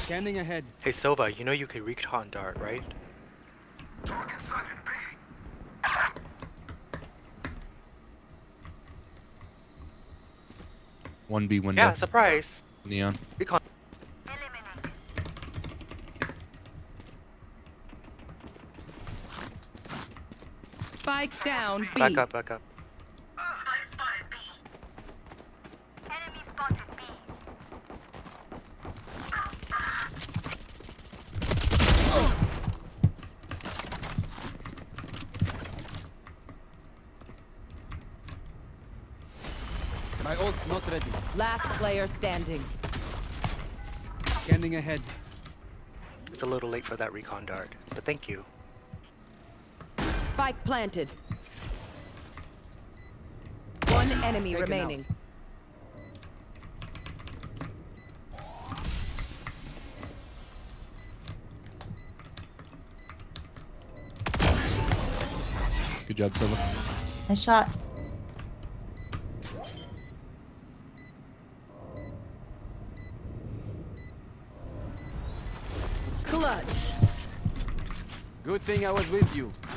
Scanning ahead. Hey Silva, you know you can recon dart, right? One B window. Yeah, surprise. Neon. Recon. Spike down B. Back up, back up. Enemy spotted B. My ult's not ready. Last player standing. Scanning ahead. It's a little late for that recon dart, but thank you. Spike planted. One enemy Taken remaining. Good job, Silva. Nice shot. Clutch. Good thing I was with you.